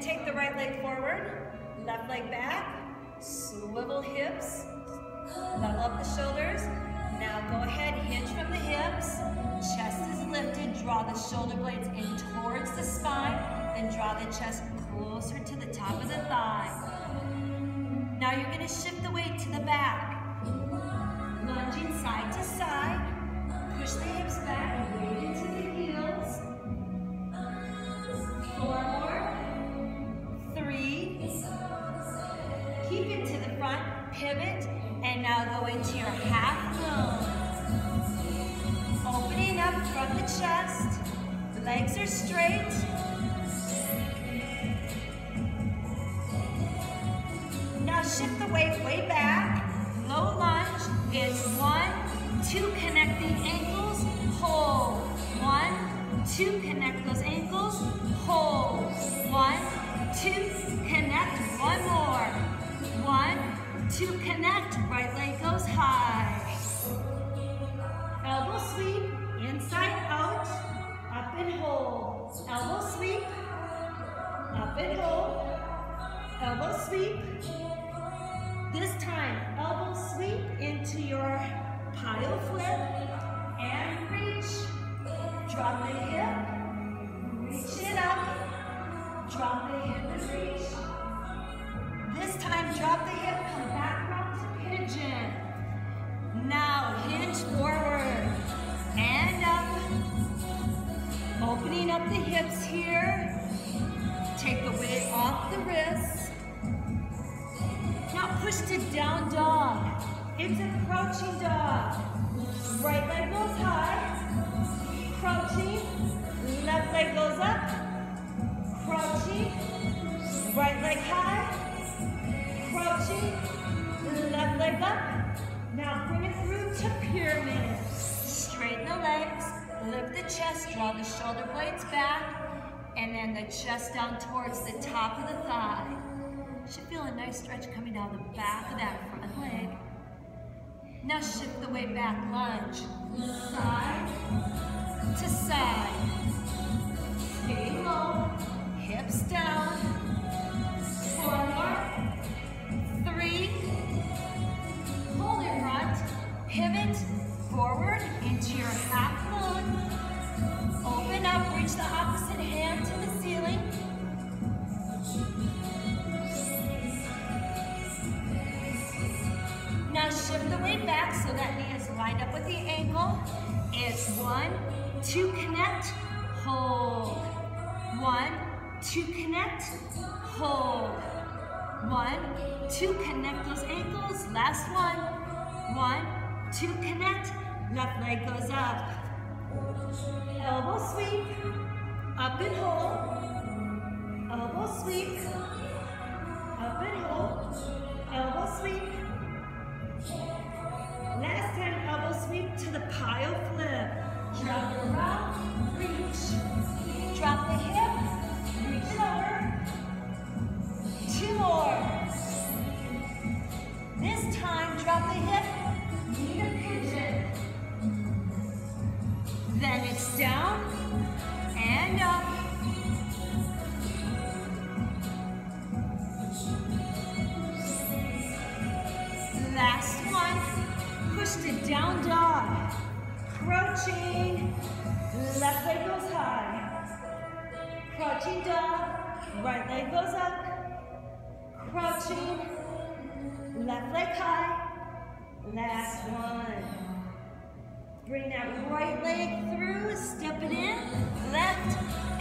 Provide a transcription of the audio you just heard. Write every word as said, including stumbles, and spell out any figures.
take the right leg forward, left leg back, swivel hips, level up the shoulders. Now go ahead, hinge from the hips, chest is lifted, draw the shoulder blades in towards the spine, then draw the chest closer to the top of the thigh. Now you're gonna shift the weight to the back, lunging side to side, push the hips back, weight into the heels. Four more, three, keep it to the front, pivot, and now go into your half moon. Opening up from the chest, legs are straight. Now shift the weight way back, low lunge is one, two, connect the ankles, hold. One, two, connect those ankles, hold. One, two, connect, one more. One, two, connect, right leg goes high. Elbow sweep, inside out, up and hold. Elbow sweep, up and hold. Elbow sweep. This time, elbow sweep into your Piyo Flip and reach. Drop the hip, reach it up. Drop the hip and reach. This time, drop the hip, come back round to pigeon. Now, hinge forward and up. Opening up the hips here. Take the weight off the wrists. Now push to down dog. It's a crouching dog. Right leg goes high. Crouching. Left leg goes up. Crouching. Right leg high. Crouching, left leg up. Now bring it through to pyramid. Straighten the legs, lift the chest, draw the shoulder blades back, and then the chest down towards the top of the thigh. Should feel a nice stretch coming down the back of that front leg. Now shift the weight back, lunge. Side to side. Stay low, hips down. Four more. Three, hold it front, pivot forward into your half moon. Open up, reach the opposite hand to the ceiling. Now shift the weight back so that knee is lined up with the ankle. It's one, two, connect, hold. One, two, connect, hold. One, two, connect those ankles. Last one. One, two, connect. Left leg goes up. Elbow sweep. Up and hold. Elbow sweep. Up and hold. Elbow sweep. Last time, elbow sweep to the Piyo Flip. Drop around, reach. Drop the hip, reach it over. Two more. This time, drop the hip, knee to pigeon. Then it's down and up. Last one, push to down dog. Crouching, left leg goes high. Crouching dog, right leg goes up. Crouching, left leg high, last one. Bring that right leg through, step it in, left,